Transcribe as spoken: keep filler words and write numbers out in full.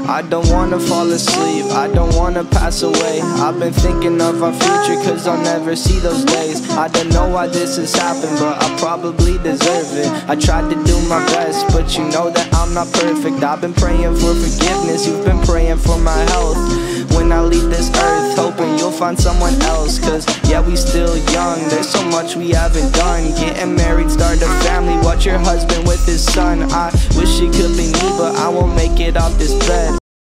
I don't wanna fall asleep, I don't wanna pass away. I've been thinking of our future, cause I'll never see those days. I don't know why this has happened, but I probably deserve it. I tried to do my best, but you know that I'm not perfect. I've been praying for forgiveness, you've been praying for my health. When I leave this earth, hoping you'll find someone else. Cause yeah, we still young, there's so much we haven't done. Getting married, start a family, watch your husband with his son. I wish it could be me, but I won't make it off this bed.